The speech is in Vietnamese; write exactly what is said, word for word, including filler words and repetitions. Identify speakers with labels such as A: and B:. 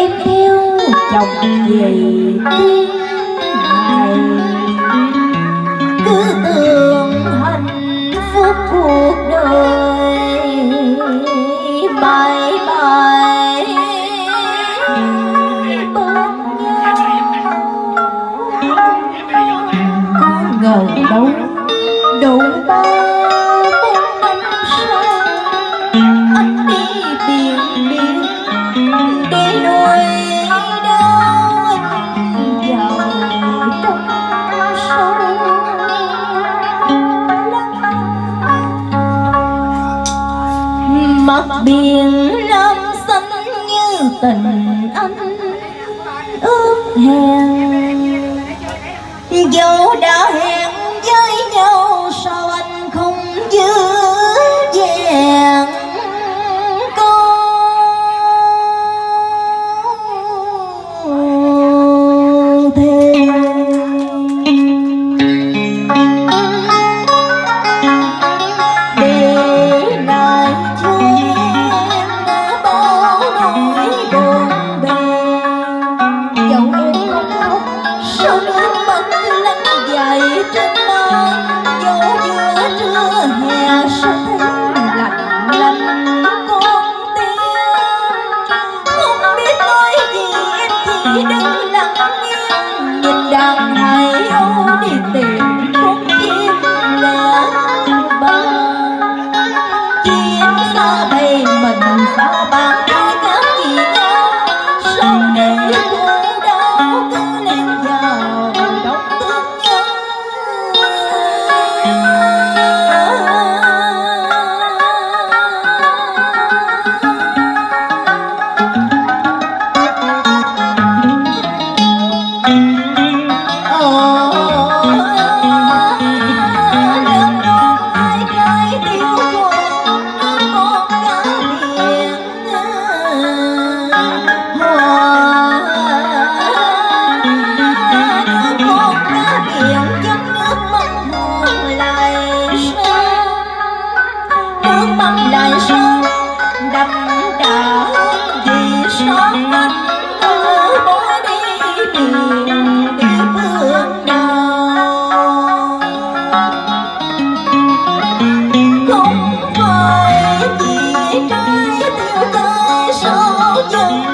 A: em theo chồng về thiên ngày, cứ tưởng hạnh phúc cuộc đời bye bye bên nhau. Có ngờ đâu đủ ba bốn năm sau anh đi biển biển để nuôi đau anh vào trong sâu. Mặt biển lam xanh như tình anh ước hẹn, dẫu đã hẹn với nhau sao anh không giữ vẹn câu thề. Để lại cho em bao nỗi buồn bề, dẫu em không khóc sao nước mắt lăn dài trên má, dẫu giữa trưa hè sao thấy lạnh lạnh con tim. Không biết nói gì em chỉ đứng lặng yên, nhìn đàn hải âu đi tìm con chim lẻ bờ. Chim xa bầy mình xa bạn ai khác gì nhau, sao để khổ đau cứ len vào trong thương nhớ. Lại sao đậm đà vì sao anh ở bỏ đi miền địa phương nào. Không phải vì trái tiêu tay sao chân